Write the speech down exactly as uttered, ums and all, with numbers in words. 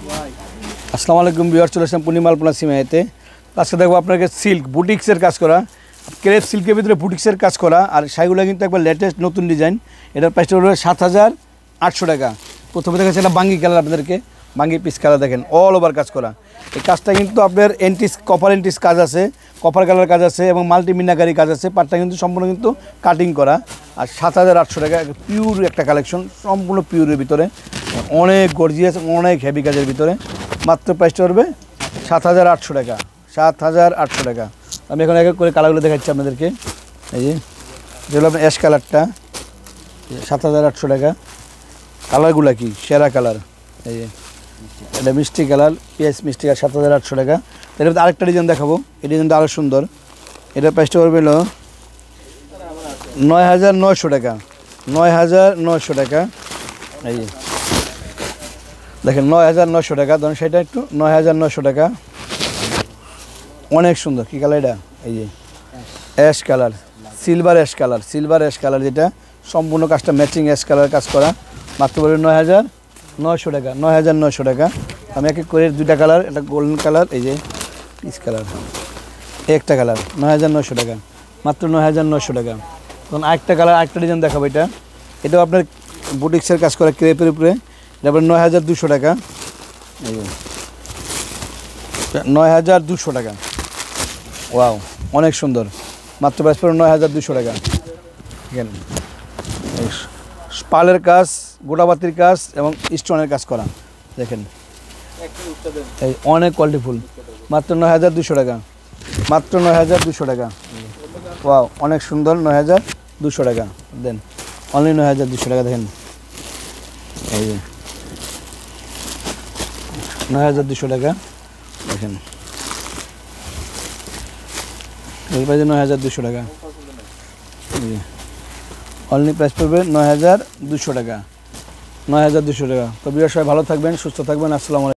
আসসালামু আলাইকুম ভিউয়ার, চলে আসলাম পূর্ণিমা আলপনা সিমাইয়াতে। আজকে দেখবো আপনাকে সিল্ক বুটিক্সের কাজ করা, ক্রেপ সিল্কের ভিতরে বুটিক্সের কাজ করা, আর শাড়িগুলো কিন্তু একবার লেটেস্ট নতুন ডিজাইন। এটার প্রাইসটা হলো সাত হাজার আটশো টাকা। প্রথমে দেখাচ্ছে এটা বাঙ্গি কালার, আপনাদেরকে বাঙ্গি পিস কালার দেখেন, অল ওভার কাজ করা। এই কাজটা কিন্তু আপনার এন্টিস কপার এন্টিস কাজ আছে, কপার কালার কাজ আছে এবং মাল্টি মিনাকারি কাজ আছে। পাটটা কিন্তু সম্পূর্ণ কিন্তু কাটিং করা। আর সাত হাজার আটশো টাকা পিওর একটা কালেকশন, সম্পূর্ণ পিওরের ভিতরে, অনেক গর্জিয়াস, অনেক হেভি কাজের ভিতরে। মাত্র প্রাইসটা পড়বে সাত হাজার আটশো টাকা। সাত হাজার আটশো টাকা। আমি এখন এক এক করে কালারগুলো দেখাচ্ছি আপনাদেরকে। এই যে যেগুলো আপনার অ্যাশ কালারটা সাত হাজার আটশো টাকা। কালারগুলো কি সেরা কালার। এই যে এটা মিষ্টি কালার, পেঁয়াজ মিষ্টি কালার, সাত হাজার আটশো টাকা। এর মধ্যে আরেকটা ডিজাইন দেখাবো, এই ডিজাইনটা আরও সুন্দর। এটার প্রাইসটা পড়বে হলো নয় হাজার নয়শো টাকা। নয় হাজার নয়শো টাকা। এই যে দেখেন নয় হাজার নয়শো টাকা। ধরুন সেটা একটু নয় হাজার নয়শো টাকা। অনেক সুন্দর। কী কালার এটা? এই যে ash colour, silver ash colour, silver ash colour, যেটা সম্পূর্ণ কাজটা ম্যাচিং অ্যাশ কালার কাজ করা। মাত্র পড়বে নয় হাজার নয়শো টাকা। নয় হাজার নয়শো টাকা। আমি এক এক করে দুইটা কালার, একটা গোল্ডেন কালার, এই যে পিস কালার, একটা কালার, নয় হাজার নয়শো টাকা। মাত্র নয় হাজার নয়শো টাকা। তখন আরেকটা কালার, আরেকটা ডিজাইন দেখাবো। এটা এটাও আপনার বুটিক্সের কাজ করা, ক্রেপের উপরে। এটা আপনার নয় হাজার দুশো টাকা। এই যে নয় হাজার দুশো টাকা। ওয়াও, অনেক সুন্দর। মাত্র প্রাইস পড়বে নয় হাজার দুশো টাকা। এখানে পালের কাজ, গোটাবাতির কাজ এবং স্টোনের কাজ করা, দেখেন এই অনেক কোয়ালিটিফুল। মাত্র নয় হাজার দুশো টাকা। মাত্র নয় হাজার দুশো টাকা। ওয়াও, অনেক সুন্দর। নয় হাজার দুশো টাকা দেন, অনলি নয় হাজার দুশো টাকা। দেখেন এই যে নয় হাজার দুশো টাকা। দেখেন এই প্রাইসে নয় হাজার দুশো টাকা। অনলি প্রাইস পড়বে নয় হাজার দুশো টাকা। নয় হাজার দুশো টাকা। তো বিরাট সবাই ভালো থাকবেন, সুস্থ থাকবেন। আসসালামু আলাইকুম।